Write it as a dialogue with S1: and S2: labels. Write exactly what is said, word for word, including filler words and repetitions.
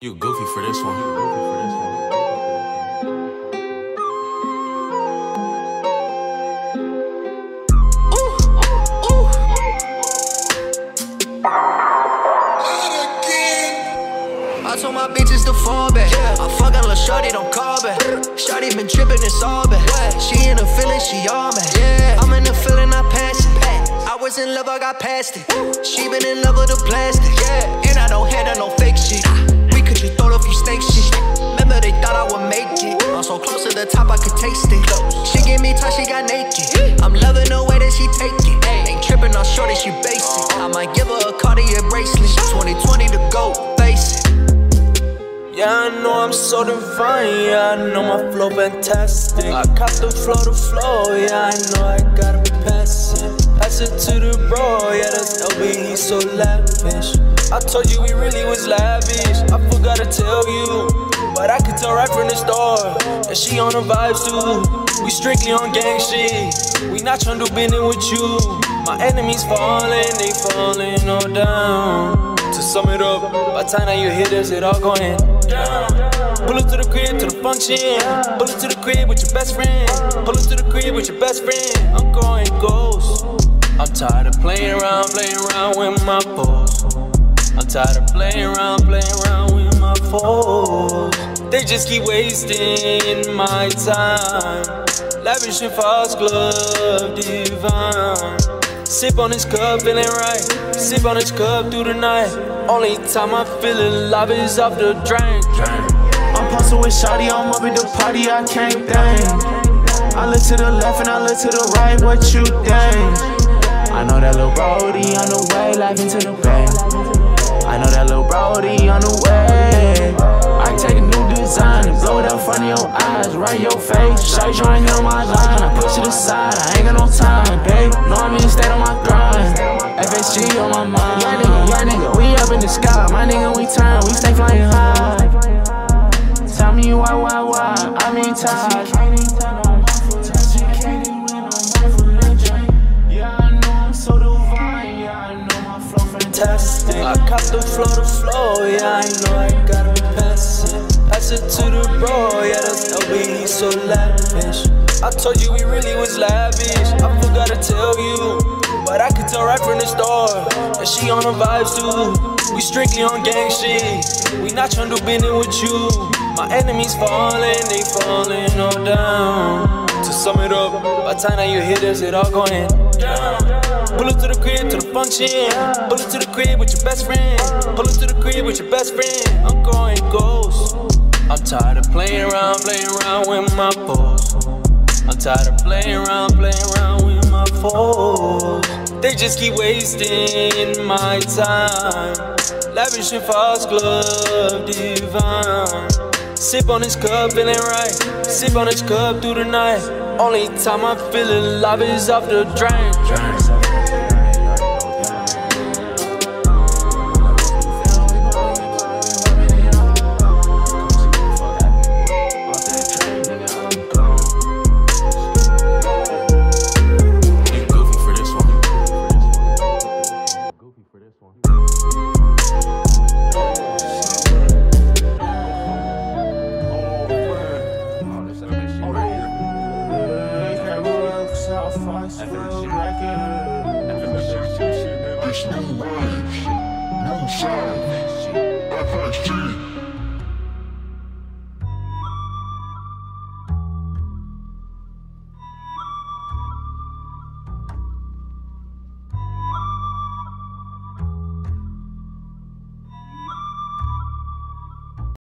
S1: You goofy for this one. You goofy for this one.
S2: I told my bitches to fall back. I fuck on lil' shorty, don't call back. Shorty been trippin', it's all bad. She in the feeling, she all mad. I'm in the feeling, I pass it. I was in love, I got past it. She been in love with the plastic. And I don't handle no fake shit. We could just throw a few snake shit. Remember they thought I would make it. I'm so close to the top, I could taste it. She give me time, she got naked. I'm loving the way that she take it. Ain't trippin' on shorty, she basic. I might give her a Cartier bracelet. twenty twenty to go, face it.
S3: Yeah, I know I'm so divine, yeah, I know my flow fantastic. I caught the flow to flow, yeah, I know I gotta be passing. Pass it to the bro, yeah, that's L B, he's so lavish. I told you we really was lavish, I forgot to tell you, but I could tell right from the start that she on the vibes too. We strictly on gang shit, we not tryna do business with you. My enemies falling, they falling all down. To sum it up, by the time that you hit us, it all going down. Pull up to the crib, to the function. Pull up to the crib with your best friend. Pull up to the crib with your best friend. I'm going ghost. I'm tired of playing around, playing around with my foes. I'm tired of playing around, playing around with my foes. They just keep wasting my time. Lavish and false glove, divine. Sip on this cup, feeling right. Sip on this cup through the night. Only time I feel alive is off the drain.
S4: I'm posted with shawty, I'm up at the party, I can't think. I look to the left and I look to the right, what you think? I know that little brody on the way, life into the bank. I know that little brody on the way. I take a new design and blow it up front of your eyes, right your face. Shawty tryna hit on my line, I push it aside, I ain't got no time, babe. No, I'm in the state on my grind. F S G on my mind. Yeah, nigga, yeah, nigga, we up in the sky. My nigga, we turn, we stay flying high. Tell me why, why, why, I mean tired. Yeah, I know I'm so divine. Yeah, I know my flow fantastic.
S3: I caught the flow to flow, yeah, I know I gotta be passing. Pass it to the bro, yeah, that's L B, he's so lavish. I told you we really was lavish, I forgot to tell you, but I could tell right from the start that she on the vibes too. We strictly on gang shit, we not tryna do business with you. My enemies falling, they falling all down. To sum it up, by the time that you hit us, it all going down. Pull up to the crib, to the function. Pull up to the crib with your best friend. Pull up to the crib with your best friend. I'm going ghost. I'm tired of playing around, playing around with my foes. I'm tired of playing around, playing around with my foes. They just keep wasting my time. Lavish and false glove, divine. Sip on this cup, feeling right. Sip on this cup through the night. Only time I feel alive is off the drain.